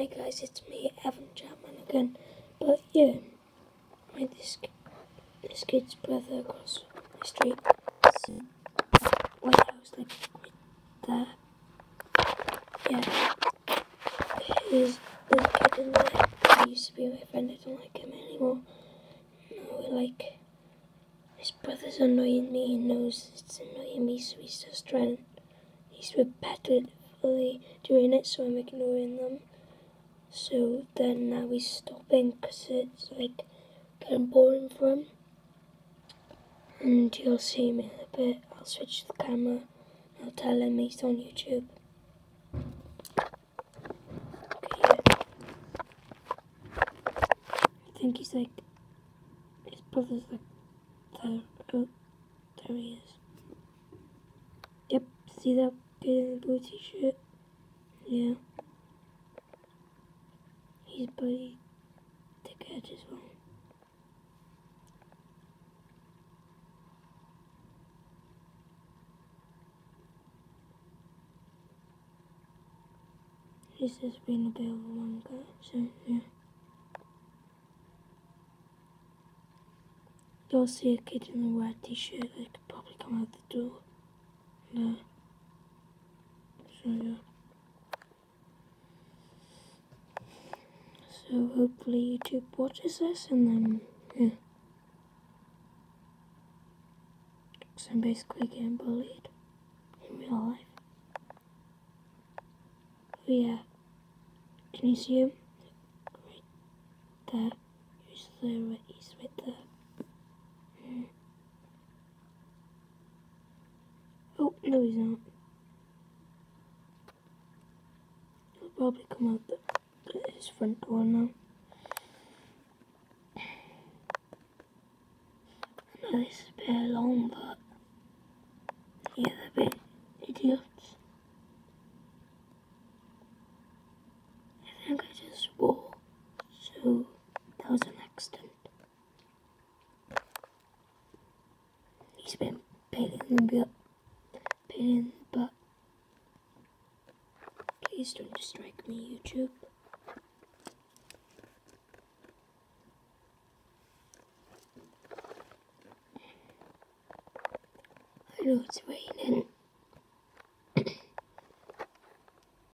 Hi guys, it's me, Evan Chapman again. But yeah, this kid's brother across the street. It's White House, like right there. Yeah, there's a kid in there. He used to be my friend. I don't like him anymore. No, like his brother's annoying me. He knows it's annoying me, so he's just trying. He's repetitively doing it, so I'm ignoring them. So then now he's stopping because it's like getting boring for him. And you'll see me in a bit. I'll switch the camera. I'll tell him he's on YouTube. Okay, yeah. I think he's like, his brother's like there. Oh, there he is. Yep, see that kid in the blue t-shirt? Yeah. He's bloody dickhead as well. This has been a bit of a long guy, so yeah. You'll see a kid in a red t-shirt that could probably come out the door. There. So yeah. So hopefully YouTube watches this and then, yeah. Because I'm basically getting bullied in real life. But yeah. Can you see him? Right there. He's there, he's right there. Oh, no he's not. He'll probably come out his front door now. I know this is a bit long, but yeah, they're a bit idiots. I think I just swore, so that was an accident. He's been pain in the butt. Please don't distract me, YouTube. I know it's raining.